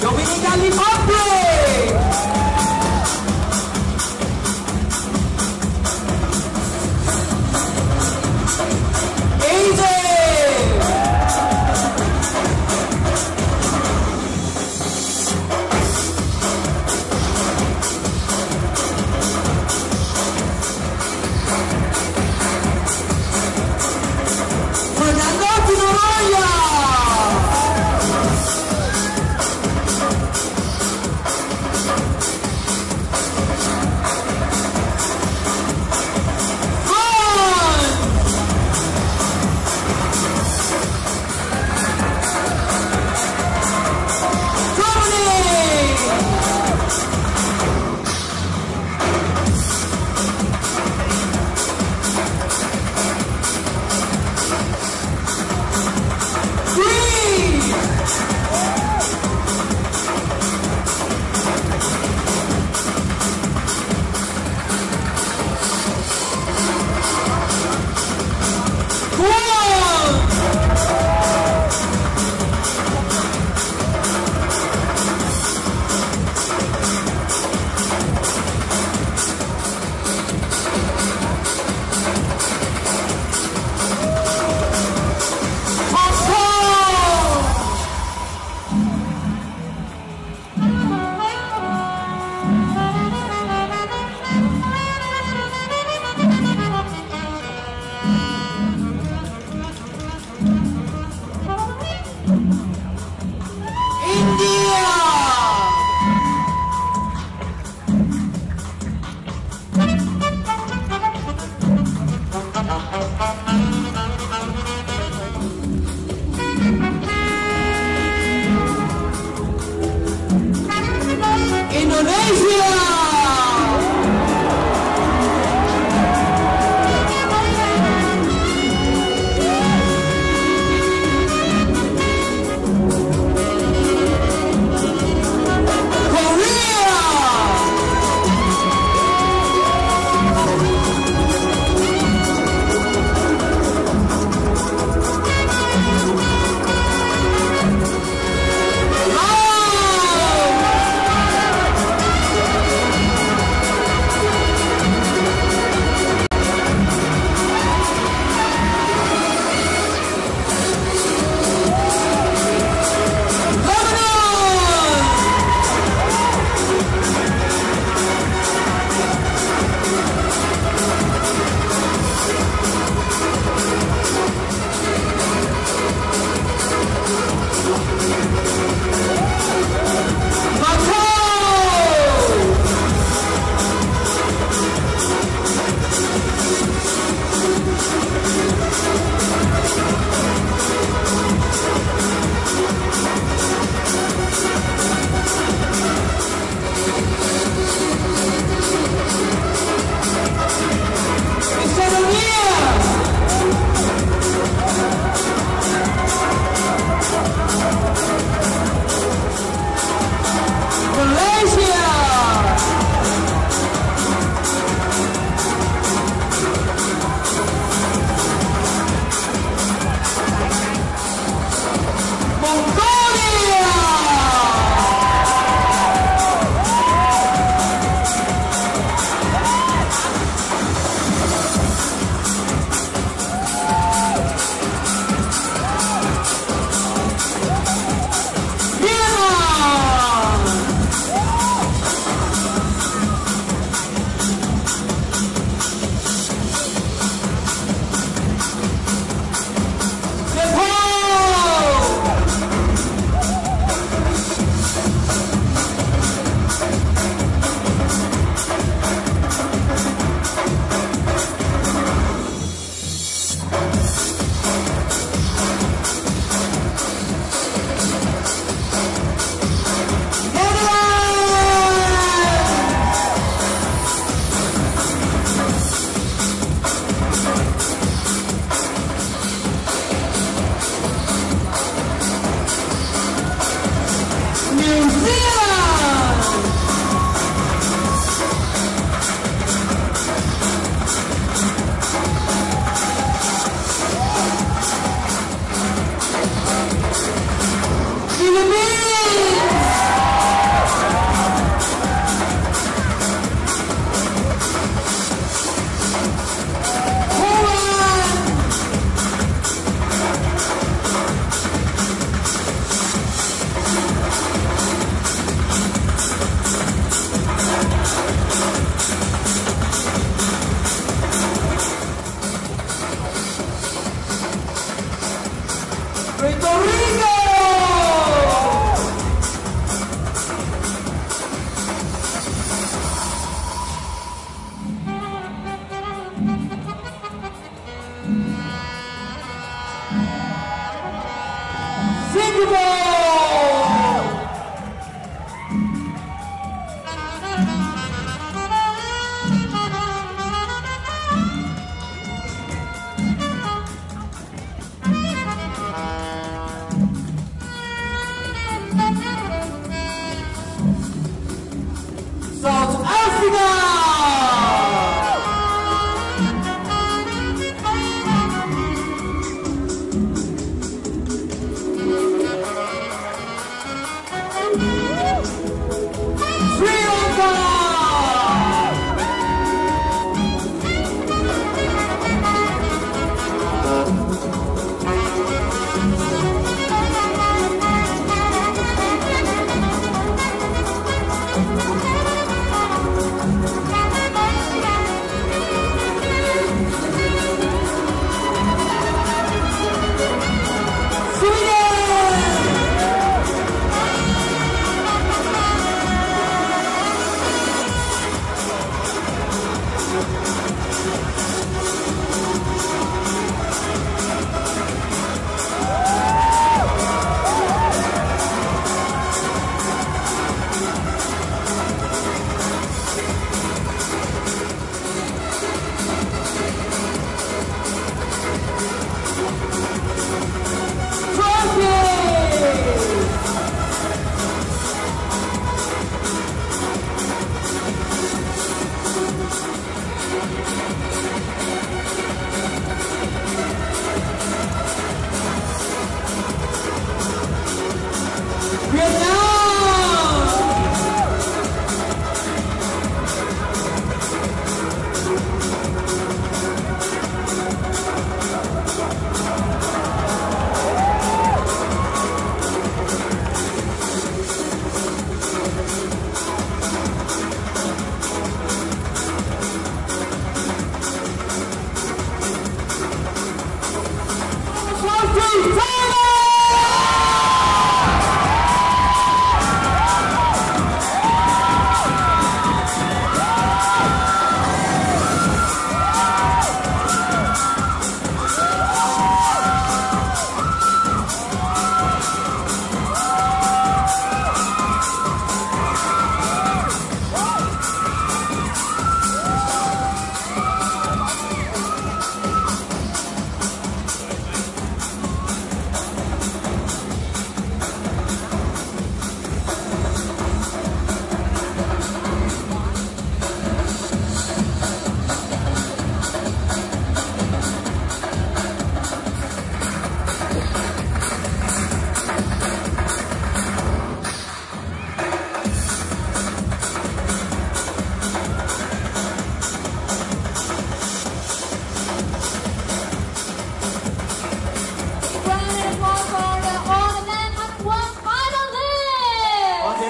Dominican Republic. Easy. Fernando Pinoroya.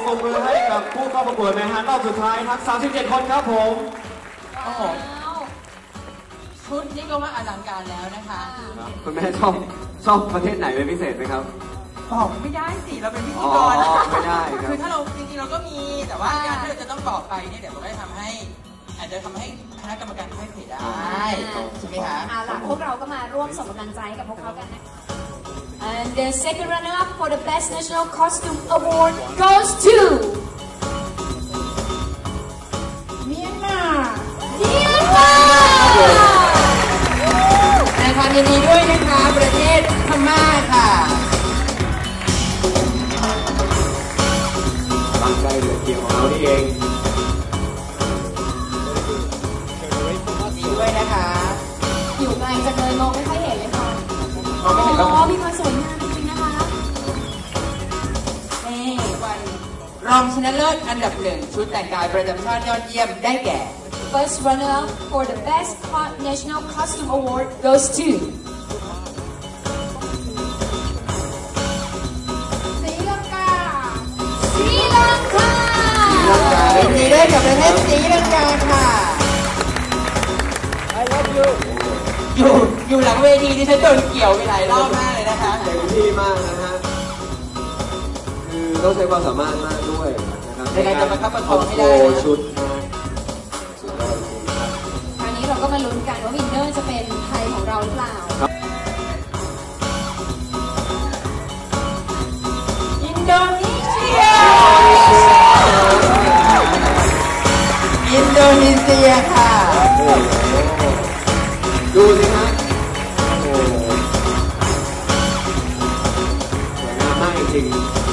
ปรบมือให้กับผู้เข้าประกวดในรอบสุดท้ายทั้ง37 คนครับผมโอ้โหชุดนี่ก็ว่าอลังการแล้วนะคะคุณแม่ชอบประเทศไหนเป็นพิเศษไหมครับบอกไม่ได้สิเราเป็นพิธีกรไม่ได้คือถ้าเราจริงๆเราก็มีแต่ว่าการที่เราจะต้องบอกไปเนี่ยเดี๋ยวเราได้ทำให้อาจจะทำให้คณะกรรมการให้ผิดได้ใช่ไหมคะเอาล่ะพวกเราก็มาร่วมส่งกำลังใจกับพวกเขากันนะ And the second runner-up for the Best National Costume Award goes to Myanmar ในความยินดีด้วยนะคะประเทศพม่าค่ะตั้งใจเหลือเกี่ยวของเรานี่เองดีด้วยนะคะอยู่ไกลจังเลยมองไม่ค่อยเห็นเลยค่ะมองไม่เห็นอ๋อมีความสวยงามจริงๆนะคะนี่รองชนะเลิศอันดับ1ชุดแต่งกายประจำชาติยอดเยี่ยมได้แก่ First runner-up for the Best National Costume Award goes to Sri Lanka ยินดีด้วยกับประเทศศรีลังกาค่ะ I love you อยู่หลังเวทีที่ฉันโดนเกี่ยวไปหลายรอบมากเลยนะคะเต็มที่มากนะฮะคือต้องใช้ความสามารถมากด้วยนะครับในการจะมาคับประคองให้ได้ชุดคราวนี้เราก็มาลุ้นกันว่าวินเนอร์จะเป็นไทยของเราหรือเปล่าอินโดนีเซียค่ะดูสิฮะโอ้สวยงามมากจริง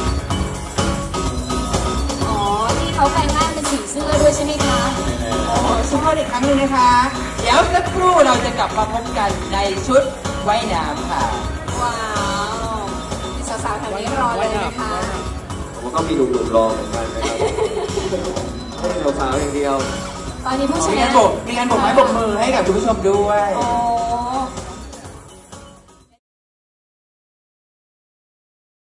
อ๋อที่เขาแปลงร่างเป็นสีเสื้อด้วยใช่ไหมคะโอ้สุดยอดอีกครั้งหนึ่งนะคะเดี๋ยวสักครู่เราจะกลับมาพบกันในชุดว่ายน้ำค่ะว้าวสาวๆแถวนี้รอเลยนะคะผมก็มีหนุ่มๆรอเหมือนกันนะครับไม่ใช่สาวๆอย่างเดียวตอนนี้ผู้ชายมีการโบกไม้โบกมือให้กับคุณผู้ชมด้วยโอ้